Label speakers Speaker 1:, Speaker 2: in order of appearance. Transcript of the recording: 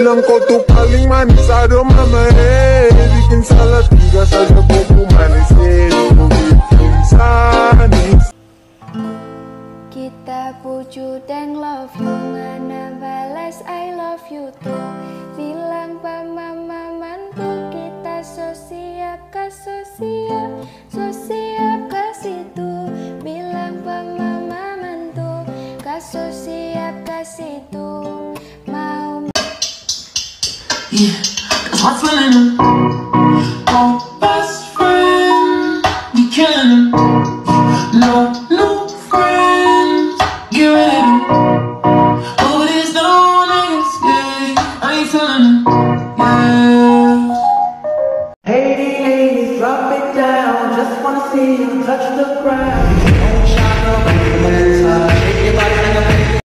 Speaker 1: bilang kau tuh paling manis. Aduh mama bikin salah tiga saja kau manis. Kau bikin sanis.
Speaker 2: Kita puju dan love you, ngana balas I love you too. Bilang pa mama mantu, kita so siap kasih tuh. Bilang pa mama mantu, so siap kasih tuh. Mau
Speaker 3: Yeah, that's what's feeling.